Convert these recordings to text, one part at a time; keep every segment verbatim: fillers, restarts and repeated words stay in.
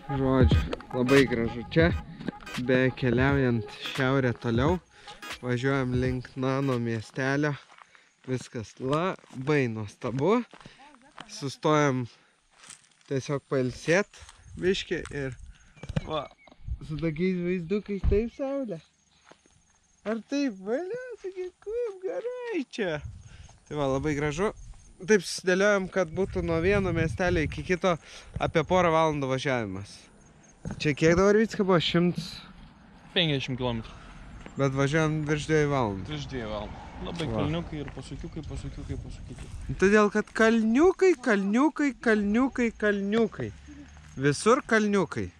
Žodžiu, labai gražu čia, be keliaujant šiaurę toliau, važiuojam link Nano miestelio, viskas labai nuostabu, sustojam tiesiog pailsėt biškį ir va, su tokiais vaizdukais taip saulė. Ar taip, valia, sakyk, kaip gerai čia. Tai va, labai gražu. Taip susidėliojom, kad būtų nuo vieno miestelio iki kito apie porą valandų važiavimas. Čia kiek dabar Vycka buvo? šimtas penkiasdešimt kilometrų. Bet važiuojam virš dviejų valandų. Virš dviejų valandų. Labai va. Kalniukai ir pasukiukai, pasukiukai, pasukiukai. Todėl, kad kalniukai, kalniukai, kalniukai, kalniukai. Visur kalniukai.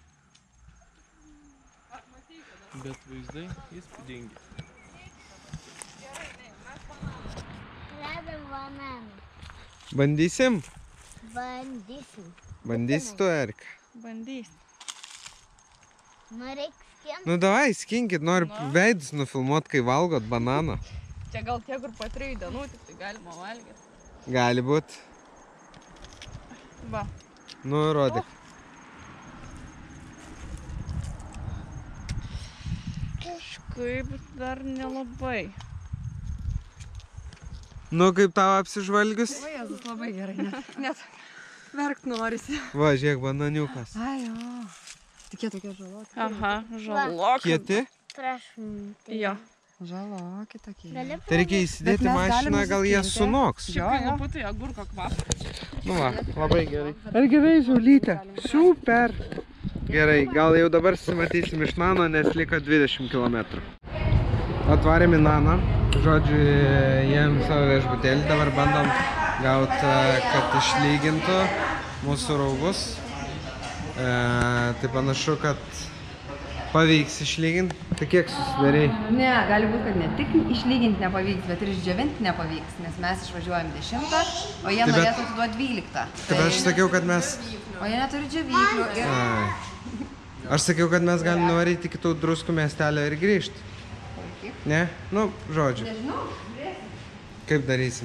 Bet vaizdai įspūdingi. Bandysim? Bandysim. Bandysi tu, Erika? Bandysim. Nu, reikia skinti. Nu, davai, skinkit, noriu Nu. veidus nufilmuot, kai valgot bananą. Čia gal tie, kur po trijų dienų, tik tai galima valgyti. Gali būt. Va. Nu, rodyk. Kažkaip dar nelabai. Nu, kaip tau apsižvalgius? O, Jėzus, labai gerai, net, net verkt norisi. Va, žiūrėk, bananiukas. Ai, o. Tik jie tokie žaloki. Aha, žaloki. Kieti? Prašom. Jo. Žaloki tokie. Gali Tai reikia įsidėti mes mašiną, galim gal jie nusiskinti. sunoks. Jo, jo. Laputai agurko kvapą. Nu va, labai gerai. Ar gerai, Žulytė? Super. Gerai, gal jau dabar susimatysim iš Nano, nes liko dvidešimt kilometrų. Atvarėm į Naną. Žodžiu, jiem savo viešbutėlį, dabar bandom gauti, kad išlygintų mūsų raugus. E, tai panašu, kad pavyks išlyginti. Tai kiek susidarei? Ne, gali būti, kad ne tik išlyginti nepavyks, bet ir išdžiovinti nepavyks, nes mes išvažiuojam dešimtą, o jie Tai bet- norėtų atiduoti dvyliktą. Kad aš sakiau, kad mes... O jie neturi džiovyklių ir... Ai. Aš sakiau, kad mes galim nuvaryti kitų druskų miestelio ir grįžti. Ne? Nu, žodžiu. Nežinau, žiūrėsim. Kaip darysim?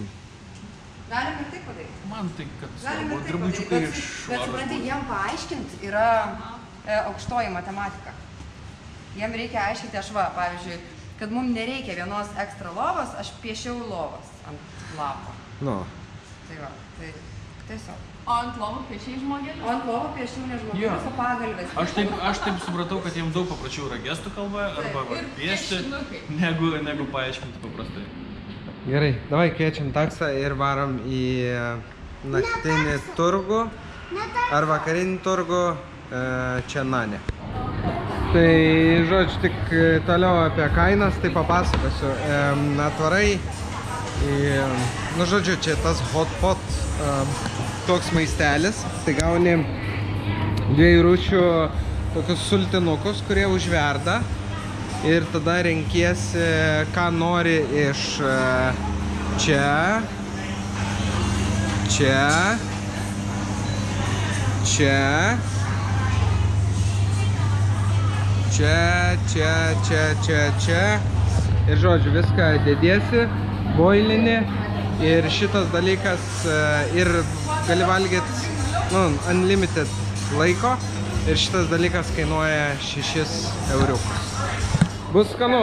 Galim ir taip padaryti. Man tai, kad Galim svarbu, ir taip drabučiukai padaryti. iš Bet, bet suprantai, jiem paaiškinti yra e, aukštoji matematika. Jiem reikia aiškinti, aš va, pavyzdžiui, kad mums nereikia vienos ekstra lovos, aš piešiau lovos ant lapo. Nu. Tai va, tai tiesiog. O ant lovų piešiai žmogelį? O ant lovo piešiau ne Jo. žmogus, o pagalvės. Aš taip, aš taip supratau, kad jiems daug paprašiau yra gestų kalba arba va, piešti, negu, negu paaiškinti paprastai. Gerai, davai kviečiam taksą ir varom į naktinį turgų ar vakarinį turgų e, čia Nane. Tai, žodžiu, tik toliau apie kainas, tai papasakosiu. E, atvarai į, nu, žodžiu, čia tas hot pot e, toks maistelis, tai gauni dviejų rūšių tokius sultinukus, kurie užverda ir tada renkiesi, ką nori iš čia, čia, čia, čia, čia, čia, čia, čia ir žodžiu, viską dediesi, boilini ir šitas dalykas ir gali valgyti, nu, unlimited laiko ir šitas dalykas kainuoja šešis euriukus. Bus skanu.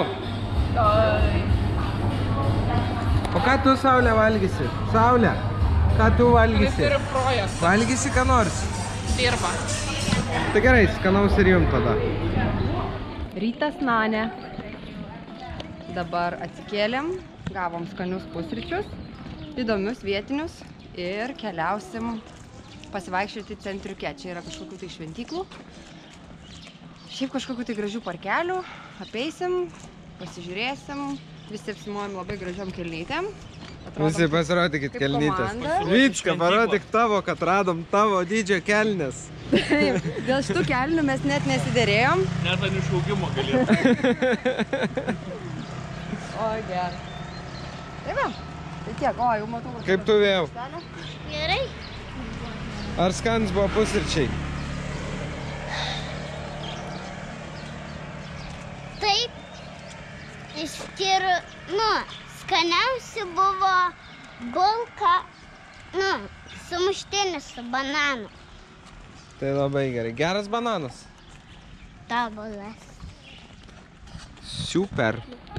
O ką tu, Saulė, valgysi? Saulė, ką tu valgysi? Turi projektą. Valgysi ką nors? Dirba. Tai gerai, skanaus ir jum tada. Rytas Nane. Dabar atsikėlėm, gavom skanius pusryčius, įdomius vietinius ir keliausim pasivaikščioti centriuke. Čia yra kažkokių tai šventyklų. Šiaip kažkokių tai gražių parkelių. Apeisim, pasižiūrėsim. Visi apsimuojam labai gražiom kelnytėm. Visi pasirodykit kaip kelnytės. komanda. Vycka, parodyk tavo, kad radom tavo dydžio kelnes. Taip, dėl šitų kelnių mes net nesiderėjom. Net ant išaugimo galėtų. O, gerai. Tai va, tai tiek, o, jau matau. Kaip tu vėl? Gerai. Ar skans buvo pusryčiai? Taip. Išskyrus, nu, skaniausi buvo bulka, nu, sumuštinis su bananu. Tai labai gerai. Geras bananas. Tabulas. Super.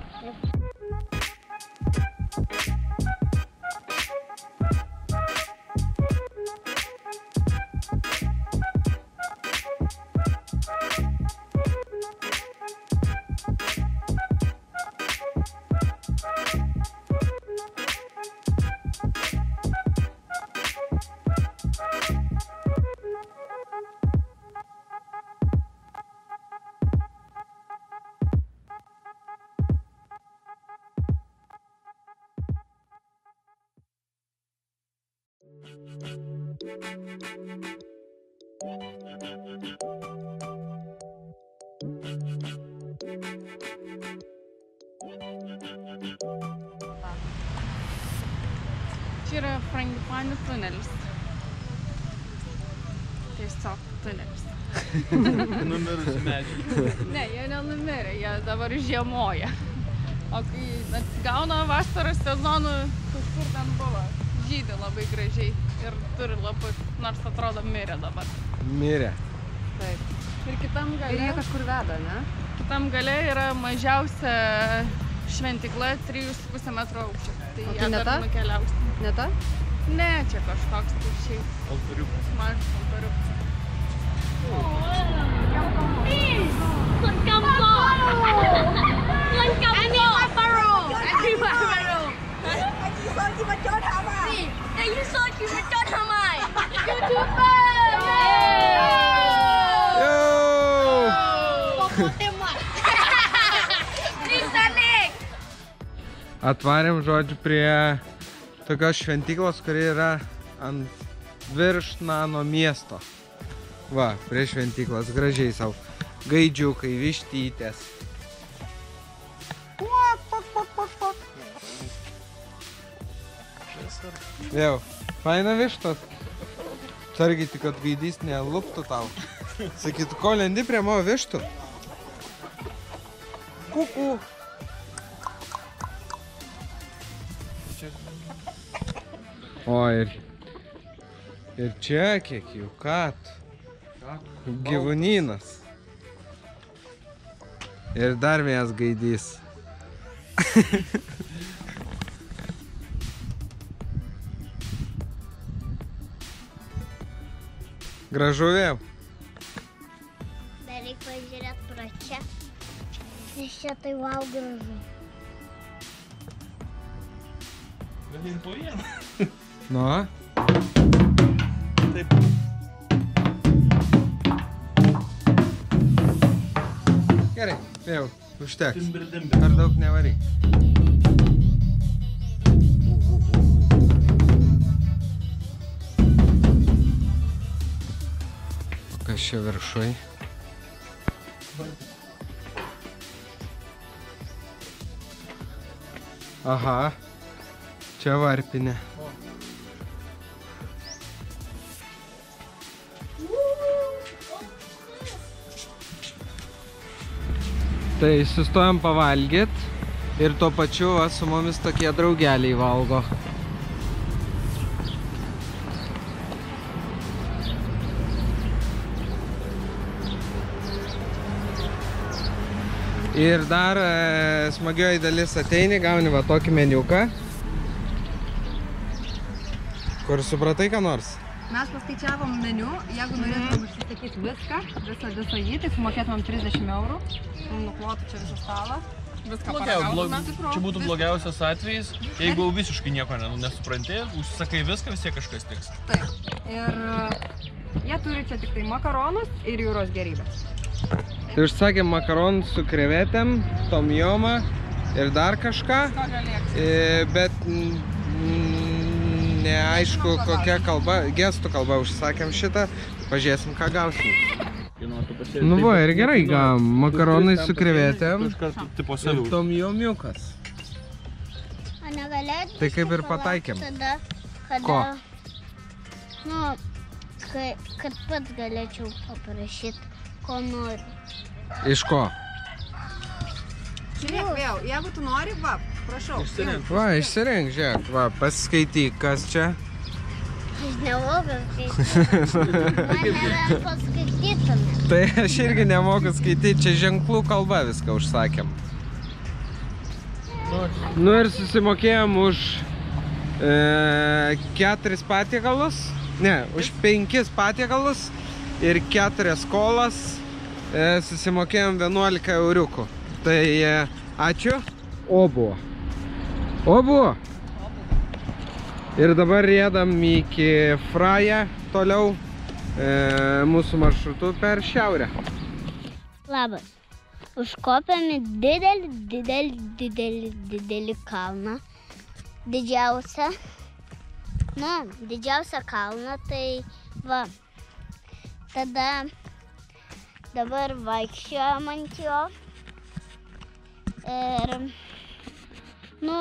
Čia yra Frangipanių tunelis. Tiesiog tunelis. Numirusi medžiai. Ne, jie nenumirė, jie dabar žiemoja. O kai atsigauna vasaros sezonų, kažkur ten buvo, žydi labai gražiai ir turi lapus, nors atrodo mirė dabar. Mirė. Taip. Ir kitam Ir gale, jie kažkur veda, ne? kitam gale yra mažiausia šventikla trijų su pusė metro aukščio. Tai O tai ją ne dar ta? nukeliausim. Ne ta? Ne, čia kažkoks tai šiaip Altoriukas. mažas altoriukas. Atvarėm, žodžiu, prie tokios šventyklos, kuri yra ant virš Nano miesto. Va, prie šventyklos, gražiai savo. Gaidžiukai, vištytės. Jau, faina vištos. Sargiai tik, kad gaidys neluptų tau. Sakytų, ko lendi prie mano vištų? Kuku. O, ir, ir čia kiek jų, kat. Gyvūnynas. Ir dar vienas gaidys. Gražu vėl. Dar reikia pažiūrėti pro čia. Nes čia tai wow gražu. Galėjim po vieną. Nu. Taip. Gerai, jau, užteks. Timbri, timbri. Per daug nevaryk. Kas čia viršui? Aha, čia varpinė. Tai sustojom pavalgyt ir tuo pačiu va, su mumis tokie draugeliai valgo. Ir dar e, smagioji dalis ateini, gauni va tokį meniuką. Kur supratai ką nors? Mes paskaičiavom meniu, jeigu norėtumėm užsisakyti viską, visą, visą jį, tai sumokėtumėm trisdešimt eurų. Nuklotų čia visą stalą. Viską Blogiau, blog... paragautumėm. Čia būtų blogiausias atvejis, jeigu visiškai nieko ne- nesupranti, užsisakai viską, vis tiek kažkas tiks. Taip. Ir uh, jie turi čia tik tai makaronus ir jūros gerybės. Tai užsakėm makaronus su krevetėm, tomjomą ir dar kažką. E, bet mm, neaišku kokia kalba, gestų kalba užsakėm šitą. Pažiūrėsim ką gausim. Nu va, ir gerai gavom. Makaronai su krevetėm Tipo ir savių. tomjomiukas. O negalėtų Tai kaip ir palaukti pataikėm. Tada, kada... Ko? Nu, kai, kad pats galėčiau paprašyti, ko noriu. Iš ko? Žiūrėk vėl, jeigu tu nori, va, prašau. Išsirink. Va, išsirink, žiūrėk, va, pasiskaityk, kas čia. Aš nemoku skaityti. Man nėra paskaitytume. Tai aš irgi nemoku skaityti, čia ženklų kalba viską užsakėm. Nu ir susimokėjom už e, keturis patiekalus, ne, už penkis patiekalus ir keturias kolas e, susimokėjom vienuolika euriukų. Tai e, ačiū. Obu. Obu. Ir dabar riedam iki Fraja toliau e, mūsų maršrutu per šiaurę. Labas. Užkopėme didelį, didelį, didelį, didelį kalną. Didžiausią. Na, didžiausią kalną, tai va. Tada dabar vaikščiojom ant jo. Ir, nu,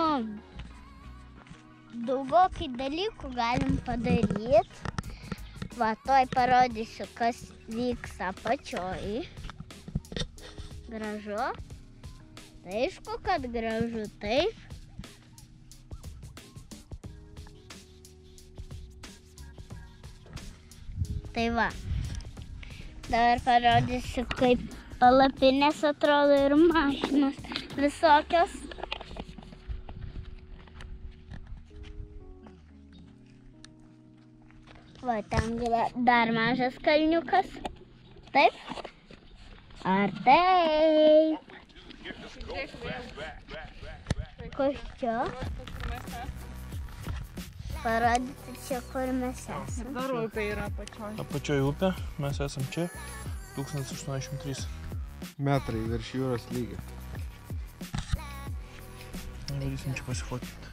daugokai dalykų galim padaryti. Va, toj parodysiu, kas vyks apačioj. Gražu. Tai aišku, kad gražu, taip. Tai va. Dabar parodysiu, kaip palapinės atrodo ir mašinos visokios. Va, ten yra dar mažas kalniukas. Taip? Ar taip? Kur čia? Parodyti čia, kur mes esame. Dar upė yra apačioj. Apačioj upė, mes esam čia, tūkstantis aštuoniasdešimt trys. Metrai virš jūros lygio. Varysim čia pasifotinti.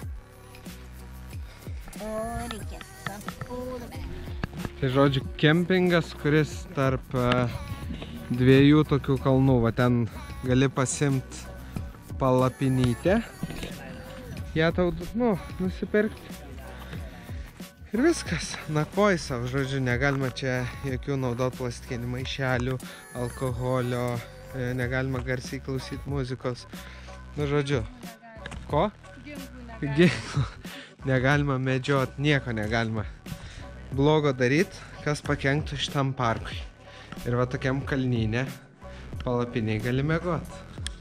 O, reikia sapūdą. Tai žodžiu, kempingas, kuris tarp uh, dviejų tokių kalnų. Va ten gali pasimt palapinytę. Ją tau, nu, nusipirkti. Ir viskas. Nakvoj savo, žodžiu, negalima čia jokių naudot plastikinių maišelių, alkoholio, negalima garsiai klausyti muzikos. Nu, žodžiu. Ko? Ginklų. Negalima medžiot, nieko negalima blogo daryt, kas pakenktų šitam parkui. Ir va tokiam kalnyne palapiniai gali miegot.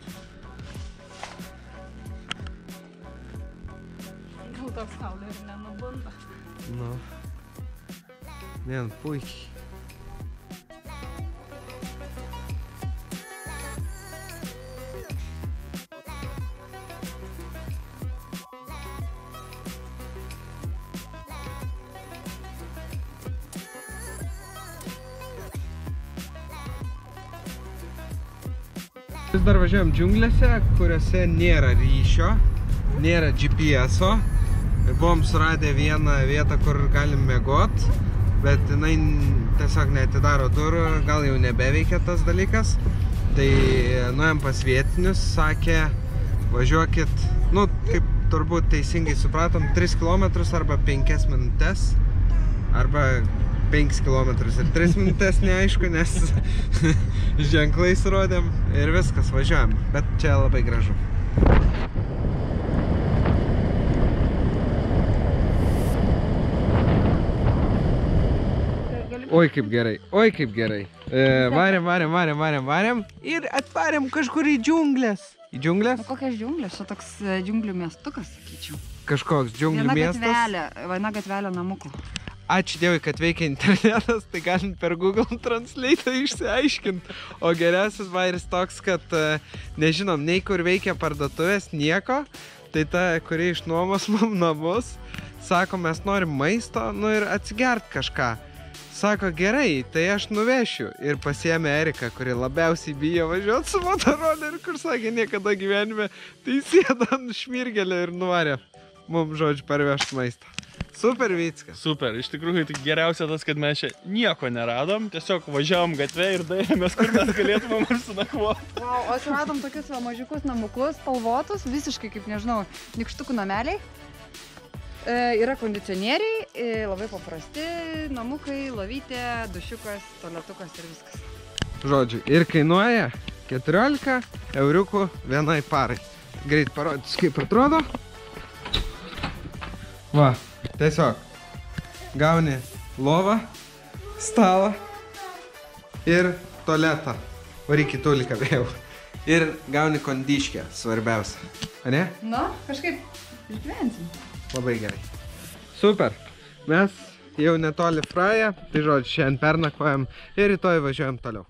Gal toks saulė ir nenubunda. Nu, vien puikiai. Vis dar važiuojam džiunglėse, kuriuose nėra ryšio, nėra G P S-o. Buvom suradę vieną vietą, kur galim miegot, bet jinai tiesiog neatidaro durų, gal jau nebeveikia tas dalykas. Tai nuėjom pas vietinius, sakė, važiuokit, nu, kaip turbūt teisingai supratom, tris kilometrus arba penkias minutes, arba penkis kilometrus ir tris minutes, neaišku, nes ženklais rodėm ir viskas, važiuojam, bet čia labai gražu. Oi kaip gerai, oi kaip gerai. E, varėm, varėm, varėm, varėm, varėm ir atvarėm kažkur į džiunglės. Į džiunglės? O kokias džiunglės? Čia toks džiunglių miestukas, sakyčiau. Kažkoks džiunglių Viena miestas. gatvelė, viena gatvelė namukų. Ačiū Dievui, kad veikia internetas, tai galim per Google Translate išsiaiškinti. O geriausias vairis toks, kad nežinom nei kur veikia parduotuvės, nieko. Tai ta, kuri išnuomos mum namus, sako, mes norim maisto, nu ir atsigert kažką. Sako, gerai, tai aš nuvešiu. Ir pasiėmė Eriką, kuri labiausiai bijo važiuoti su motoroleriu, kur sakė, niekada gyvenime, tai sėda ant šmirgelio ir nuvarė mums, žodžiu, parvežti maistą. Super Vyckas. Super, iš tikrųjų tai geriausia tas, kad mes čia nieko neradom, tiesiog važiavom gatvę ir daėjomės, kur mes galėtumėm apsinakvoti. Wow, o suradom tokius va, mažiukus namukus, spalvotus, visiškai kaip, nežinau, nykštukų nameliai. E, yra kondicionieriai, e, labai paprasti namukai, lovytė, dušiukas, tualetukas ir viskas. Žodžiu, ir kainuoja keturiolika euriukų vienai parai. Greit parodys, kaip atrodo. Va, tiesiog gauni lovą, stalą ir tualetą. Varyk į tuliką vėl. Ir gauni kondiškę, svarbiausia. A ne? Nu, kažkaip išgyvensim. Labai gerai. Super. Mes jau netoli Fraja, tai žodžiu, šiandien pernakvojam ir rytoj važiuojam toliau.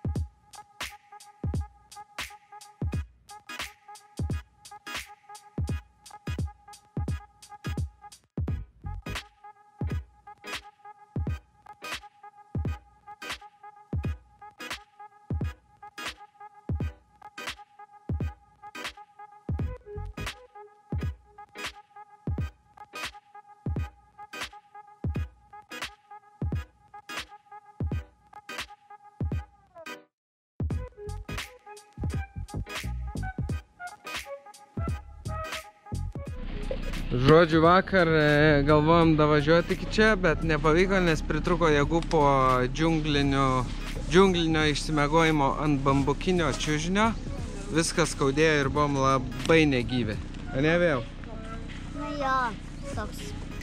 Žodžiu, vakar galvojom davažiuoti iki čia, bet nepavyko, nes pritruko jėgų po džiunglinio, džiunglinio išsimegojimo ant bambukinio čiužinio. Viskas skaudėjo ir buvom labai negyvi. A ne vėl? Na jo, toks.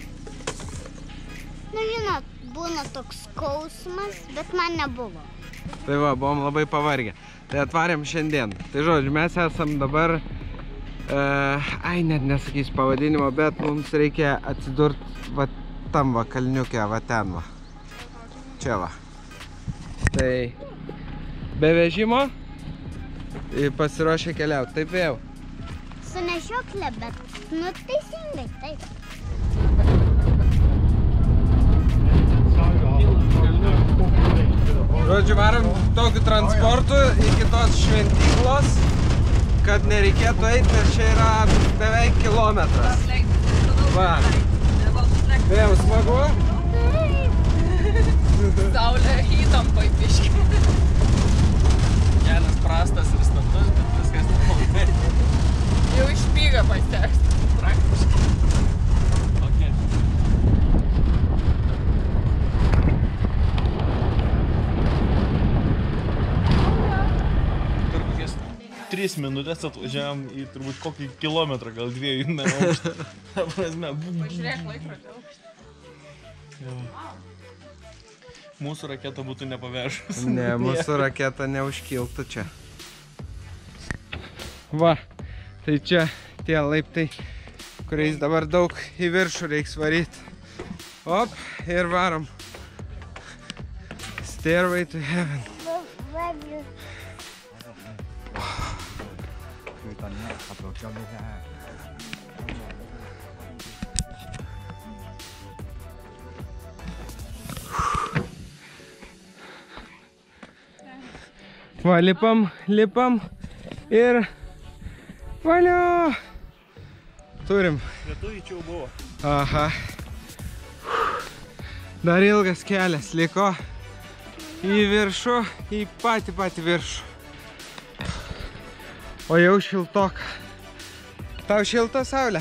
Na žinot, būna toks skausmas, bet man nebuvo. Tai va, buvom labai pavargę. Tai atvarėm šiandien. Tai žodžiu, mes esam dabar... Uh, ai, net nesakys pavadinimo, bet mums reikia atsidurti va tam va kalniuke, va ten va. Čia va. Tai be vežimo pasiruošę keliauti. Taip vėl. Su nešioklė, bet nu teisingai, taip. Žodžiu, varom tokiu transportu iki tos šventyklos, kad nereikėtų eiti, nes čia yra beveik kilometras. Va. Vėl smagu? Saulė įtampai biški. Kelias prastas ir status, bet viskas neblogai. Jau išpyga pasiteks, praktiškai. Okay. Per kokias tris minutės atvažiavam į turbūt kokį kilometrą, gal dviejų metrų aukštą. Ta prasme, Pažiūrėk laikrodį aukštą. mūsų raketa būtų nepavežus. Ne, mūsų raketa neužkiltų čia. Va, tai čia tie laiptai, kuriais dabar daug į viršų reiks varyti. Op, ir varom. Stairway to heaven. Va, lipam, lipam ir valio! Turim. Lietuviai čia jau buvo. Aha. Dar ilgas kelias liko į viršų, į patį patį viršų. O jau šiltoka. Tau šilta, Saulė?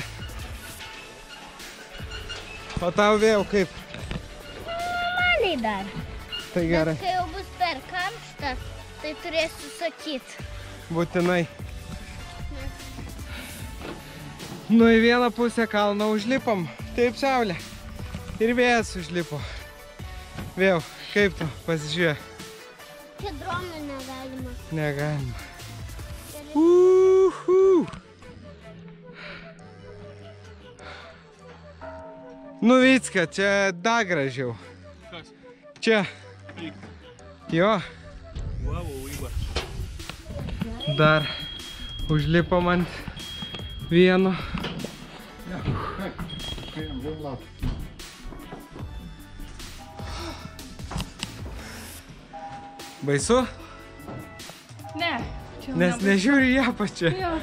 O tau vėl kaip? Normaliai dar. Tai gerai. Bet kai jau bus per karšta, tai turėsiu sakyti. Būtinai. Nu į vieną pusę kalną užlipam. Taip, Saulė. Ir vėjas užlipo. Vėl, kaip tu? Pasižiūrė. Čia dronų negalima. Negalima. Uhu. Nu Vicka, čia dar gražiau. Kas? Čia. Eik. Jo. Wow, uiba. Dar užlipom ant vieno. Baisu? Ne. čia Nes nebus. nežiūri ją pačią. Jo.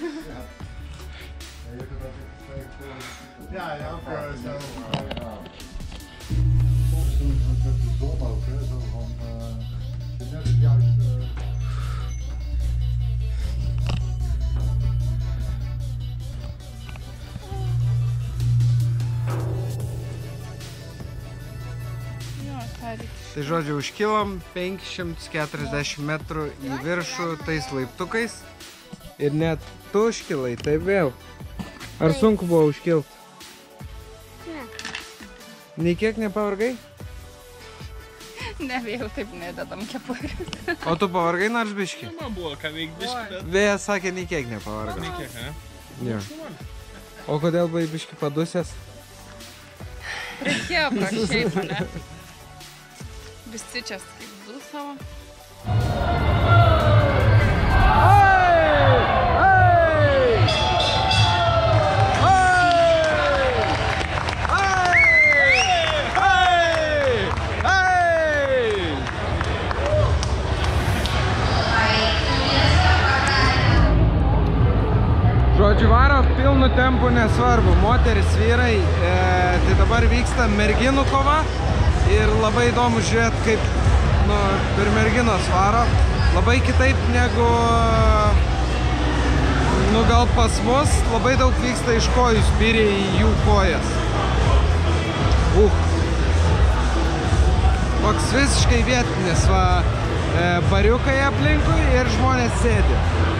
Ja, ja, ook uh, zo. Uh, soms doen ze het met de zon ook, hè, zo van, uh, het is net het juist, uh, Jo, ką reikia. Tai žodžiu, užkilom penki šimtai keturiasdešimt metrų į viršų tais laiptukais. Ir net tu užkilai, tai vėl. Ar sunku buvo užkilt? Ne. Nei kiek nepavargai? Ne, vėjau taip nededam kepurės. O tu pavargai nors biškį? Man buvo ką veikti biškį, bet... Vėjas sakė, nei kiek nepavargo. Nei kiek, ne? Jo. O kodėl buvai biškį padusęs? Reikėjo prašiai mane. Visi čia kaip dūsavo. Žodžiu, varo pilnu tempu nesvarbu, moteris, vyrai, e, tai dabar vyksta merginų kova ir labai įdomu žiūrėti, kaip nu, ir merginos varo. Labai kitaip negu, nu gal pas mus, labai daug vyksta iš kojų spyriai į jų kojas. Uh. Toks visiškai vietinis, va, e, bariukai aplinkui ir žmonės sėdi.